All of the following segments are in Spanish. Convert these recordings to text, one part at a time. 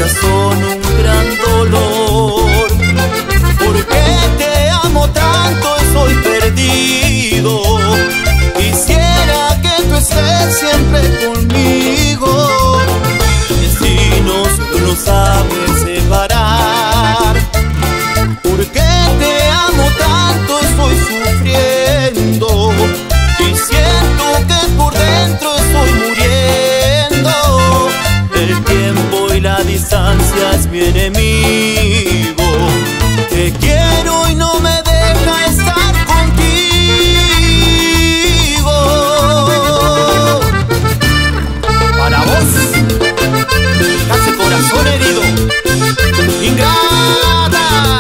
corazón un gran dolor. ¿Por qué te amo tanto? Estoy perdido. Quisiera que tú estés siempre conmigo. Destinos tú no sabes separar. ¿Por qué te amo tanto? Estoy sufriendo y siento que por dentro estoy muriendo. El tiempo y la distancia es mi enemigo. Te quiero y no me deja estar contigo. Para vos, casi corazón herido, ingrata.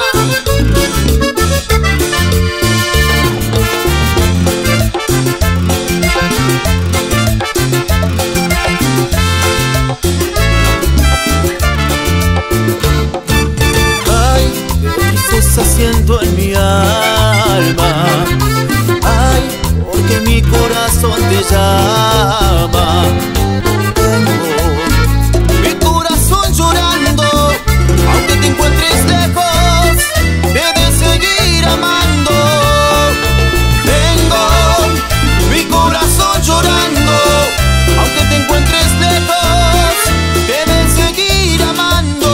Haciendo en mi alma, ay, porque mi corazón te llama. Tengo mi corazón llorando, aunque te encuentres lejos, he de seguir amando. Tengo mi corazón llorando, aunque te encuentres lejos, he de seguir amando.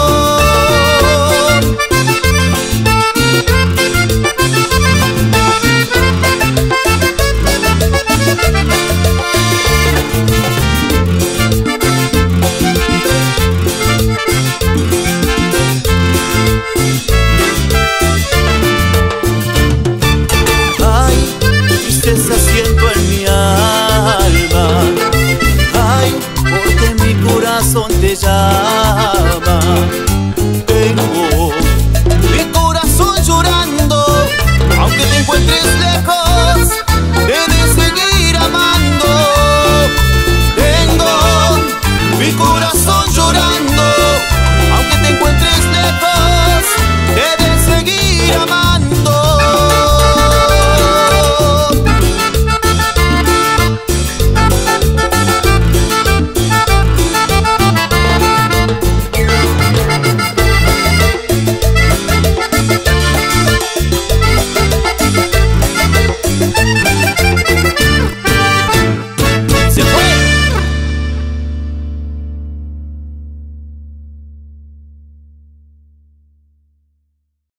Siento en mi alma, ay, porque mi corazón te llama. Tengo